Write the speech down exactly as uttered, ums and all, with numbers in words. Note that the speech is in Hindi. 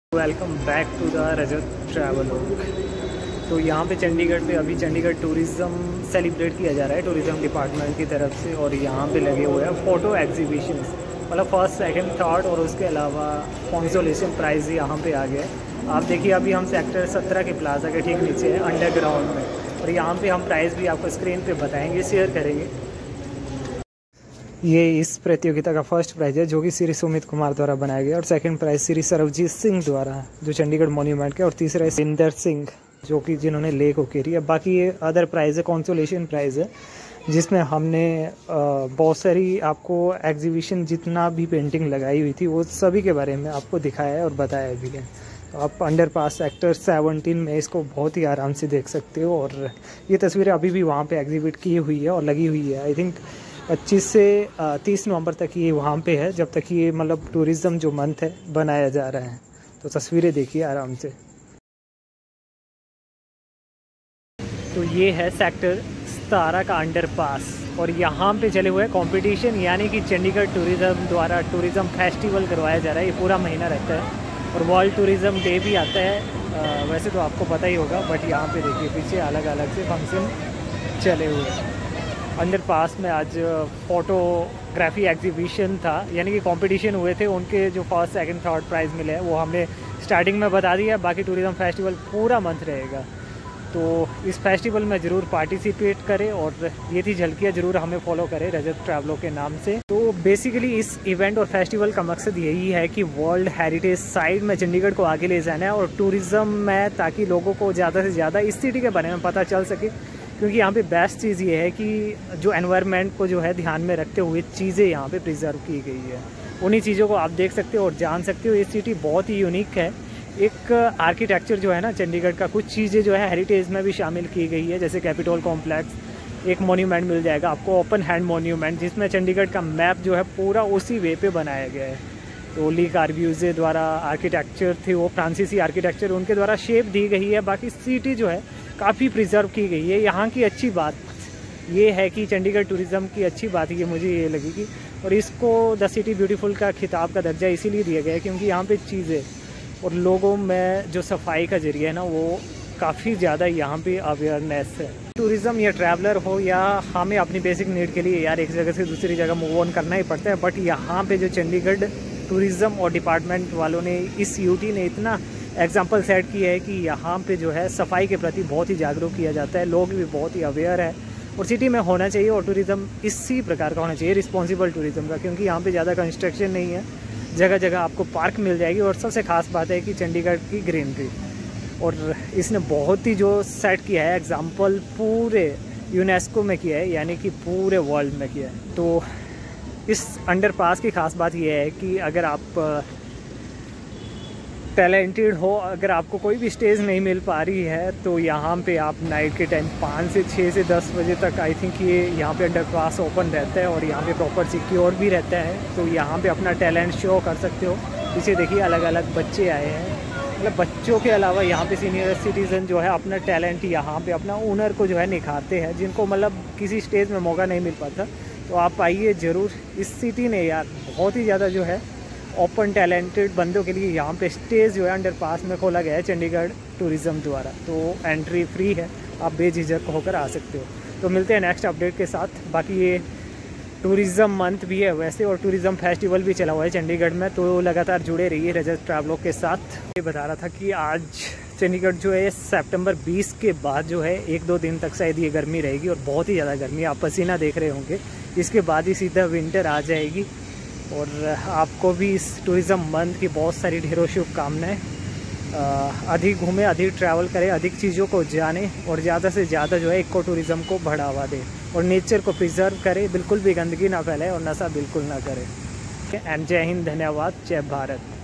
Welcome back to the Rajat travelogue. तो यहाँ पे चंडीगढ़ पे अभी चंडीगढ़ टूरिज़्म सेलिब्रेट किया जा रहा है टूरिज़्म डिपार्टमेंट की तरफ से, और यहाँ पे लगे हुए हैं फ़ोटो एग्जीबिशंस, मतलब फर्स्ट सेकंड थर्ड, और उसके अलावा कंसोलेशन प्राइज़ यहाँ पे आ गया है। आप देखिए अभी हम सेक्टर सत्रह के प्लाजा के ठीक नीचे हैं अंडरग्राउंड में, और यहाँ पर हम प्राइस भी आपको स्क्रीन पर बताएँगे, शेयर करेंगे। ये इस प्रतियोगिता का फर्स्ट प्राइज़ है जो कि श्री सुमित कुमार द्वारा बनाया गया, और सेकंड प्राइज़ श्री सरबजीत सिंह द्वारा जो चंडीगढ़ मॉन्यूमेंट के, और तीसरा है सिंदर सिंह जो कि जिन्होंने लेक उकेरी है। बाकी ये अदर प्राइज़ है, कंसोलेशन प्राइज़ है, जिसमें हमने बहुत सारी आपको एग्जीबिशन जितना भी पेंटिंग लगाई हुई थी वो सभी के बारे में आपको दिखाया है और बताया भी है। तो आप अंडर पास सेक्टर सेवनटीन में इसको बहुत ही आराम से देख सकते हो, और ये तस्वीरें अभी भी वहाँ पर एग्जिबिट की हुई है और लगी हुई है। आई थिंक पच्चीस से तीस नवंबर तक ये वहाँ पे है, जब तक ये मतलब टूरिज़्म जो मंथ है बनाया जा रहा है। तो तस्वीरें देखिए आराम से। तो ये है सेक्टर सतारह का अंडरपास, और यहाँ पे चले हुए कंपटीशन, यानी कि चंडीगढ़ टूरिज़्म द्वारा टूरिज़्म फेस्टिवल करवाया जा रहा है। ये पूरा महीना रहता है, और वर्ल्ड टूरिज़्म डे भी आता है। आ, वैसे तो आपको पता ही होगा, बट यहाँ पे देखिए पीछे अलग अलग से फंक्शन चले हुए हैं। अंडरपास में आज फ़ोटोग्राफी एग्जीबिशन था, यानी कि कंपटीशन हुए थे, उनके जो फर्स्ट सेकंड थर्ड प्राइज़ मिले हैं वो हमने स्टार्टिंग में बता दिया। बाकी टूरिज़्म फेस्टिवल पूरा मंथ रहेगा, तो इस फेस्टिवल में ज़रूर पार्टिसिपेट करें, और ये थी झलकियाँ, ज़रूर हमें फॉलो करें रजत ट्रैवलॉग के नाम से। तो बेसिकली इस इवेंट और फेस्टिवल का मकसद यही है कि वर्ल्ड हेरिटेज साइट में चंडीगढ़ को आगे ले जाना है, और टूरिज़्म में, ताकि लोगों को ज़्यादा से ज़्यादा इस सिटी के बारे में पता चल सके। क्योंकि यहाँ पे बेस्ट चीज़ ये है कि जो एनवायरनमेंट को जो है ध्यान में रखते हुए चीज़ें यहाँ पे प्रिजर्व की गई है, उन्हीं चीज़ों को आप देख सकते हो और जान सकते हो। ये सिटी बहुत ही यूनिक है। एक आर्किटेक्चर जो है ना चंडीगढ़ का, कुछ चीज़ें जो है हेरिटेज में भी शामिल की गई है, जैसे कैपिटोल कॉम्प्लेक्स, एक मोन्यूमेंट मिल जाएगा आपको ओपन हैंड मोन्यूमेंट, जिसमें चंडीगढ़ का मैप जो है पूरा उसी वे पे बनाया गया है। तो ली कार्ब्यूजे द्वारा आर्किटेक्चर थे, वो फ्रांसीसी आर्किटेक्चर, उनके द्वारा शेप दी गई है। बाकी सिटी जो है काफ़ी प्रिजर्व की गई है। यहाँ की अच्छी बात ये है कि चंडीगढ़ टूरिज़्म की अच्छी बात ये मुझे ये लगी कि, और इसको द सिटी ब्यूटीफुल का खिताब का दर्जा इसीलिए दिया गया है क्योंकि यहाँ पे चीज़ें और लोगों में जो सफाई का जरिया है ना, वो काफ़ी ज़्यादा यहाँ पे अवेयरनेस है। टूरिज़्म या ट्रैवलर हो, या हमें अपनी बेसिक नीड के लिए यार एक जगह से दूसरी जगह मूव ऑन करना ही पड़ता है, बट यहाँ पे जो चंडीगढ़ टूरिज़्म और डिपार्टमेंट वालों ने, इस यूटी ने इतना एग्जाम्पल सेट किया है कि यहाँ पे जो है सफाई के प्रति बहुत ही जागरूक किया जाता है, लोग भी बहुत ही अवेयर है, और सिटी में होना चाहिए। और टूरिज़्म इसी प्रकार का होना चाहिए, रिस्पॉन्सिबल टूरिज़्म का, क्योंकि यहाँ पे ज़्यादा कंस्ट्रक्शन नहीं है, जगह जगह आपको पार्क मिल जाएगी। और सबसे खास बात है कि चंडीगढ़ की ग्रीनरी, और इसने बहुत ही जो सेट किया है एग्जाम्पल पूरे यूनेस्को में किया है, यानी कि पूरे वर्ल्ड में किया है। तो इस अंडरपास की खास बात यह है कि अगर आप टैलेंटेड हो, अगर आपको कोई भी स्टेज नहीं मिल पा रही है, तो यहाँ पे आप नाइट के टाइम पाँच से छः से दस बजे तक आई थिंक ये यहाँ पे अंडरपास ओपन रहता है, और यहाँ पे प्रॉपर सिक्योर भी रहता है। तो यहाँ पे अपना टैलेंट शो कर सकते हो। पीछे देखिए अलग अलग बच्चे आए हैं, मतलब बच्चों के अलावा यहाँ पे सीनियर सिटीज़न जो है अपना टैलेंट यहाँ पे अपना हुनर को जो है निखारते हैं, जिनको मतलब किसी स्टेज में मौका नहीं मिल पाता। तो आप आइए ज़रूर। इस सिटी ने यार बहुत ही ज़्यादा जो है ओपन टैलेंटेड बंदों के लिए यहाँ पे स्टेज जो है अंडरपास में खोला गया है चंडीगढ़ टूरिज़्म द्वारा। तो एंट्री फ्री है, आप बेझिझक होकर आ सकते हो। तो मिलते हैं नेक्स्ट अपडेट के साथ। बाकी ये टूरिज़्म मंथ भी है वैसे, और टूरिज़्म फेस्टिवल भी चला हुआ है चंडीगढ़ में, तो लगातार जुड़े रहिए रजत ट्रैवलॉग के साथ। ये बता रहा था कि आज चंडीगढ़ जो है सितंबर बीस के बाद जो है एक दो दिन तक शायद ये गर्मी रहेगी, और बहुत ही ज़्यादा गर्मी, आप पसीना देख रहे होंगे। इसके बाद ही सीधा विंटर आ जाएगी, और आपको भी इस टूरिज़्म मंथ की बहुत सारी ढेरों शुभकामनाएं। अधिक घूमें, अधिक ट्रैवल करें, अधिक चीज़ों को जानें, और ज़्यादा से ज़्यादा जो है इको टूरिज़्म को बढ़ावा दें, और नेचर को प्रिजर्व करें, बिल्कुल भी गंदगी ना फैलाएं और नशा बिल्कुल ना करें। एंड जय हिंद, धन्यवाद, जय भारत।